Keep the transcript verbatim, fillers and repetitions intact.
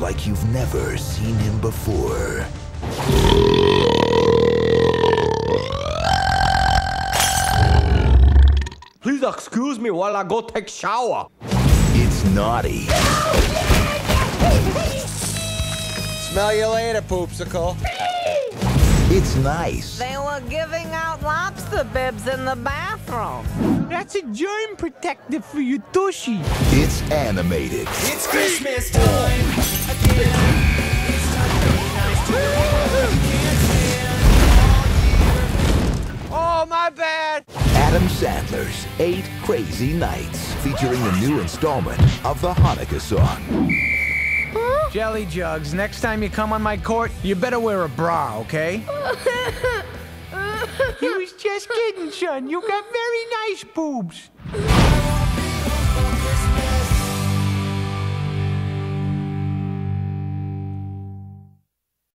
like you've never seen him before. Please excuse me while I go take shower. It's naughty. Smell you later, Poopsicle. It's nice. They were giving out lobster bibs in the bathroom. That's a germ protector for your tushy. It's animated. It's Christmas time again. It's time to be nice to the one you can't stand all year. Oh, my bad. Adam Sandler's Eight Crazy Nights, featuring the new installment of the Hanukkah song. Jelly Jugs, next time you come on my court, you better wear a bra, okay? He was just kidding, son. You got very nice boobs.